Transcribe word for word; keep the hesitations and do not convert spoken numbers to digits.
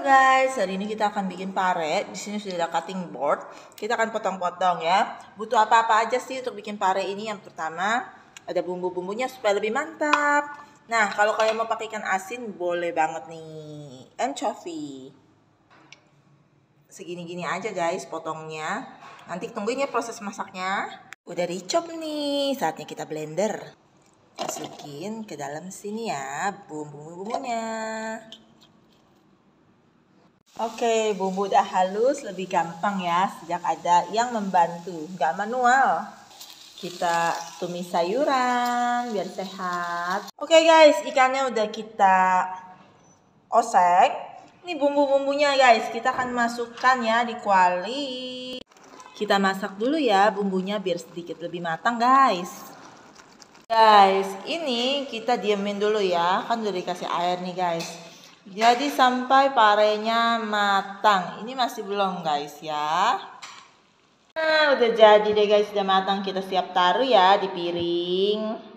guys, hari ini kita akan bikin pare. Di sini sudah ada cutting board. Kita akan potong-potong ya. Butuh apa-apa aja sih untuk bikin pare ini? Yang pertama, ada bumbu-bumbunya supaya lebih mantap. Nah, kalau kalian mau pakai ikan asin, boleh banget nih. Anchovy. Segini-gini aja guys potongnya. Nanti tungguin ya proses masaknya. Udah dicop nih, saatnya kita blender. Masukin ke dalam sini ya bumbu-bumbunya. Oke, bumbu udah halus, lebih gampang ya sejak ada yang membantu, nggak manual. Kita tumis sayuran biar sehat. Oke guys, ikannya udah kita oseng. Ini bumbu-bumbunya guys, kita akan masukkan ya di kuali. Kita masak dulu ya bumbunya biar sedikit lebih matang guys. Guys, ini kita diemin dulu ya, kan udah dikasih air nih guys. Jadi sampai parenya matang. Ini masih belum guys ya. Nah udah jadi deh guys, udah matang. Kita siap taruh ya di piring.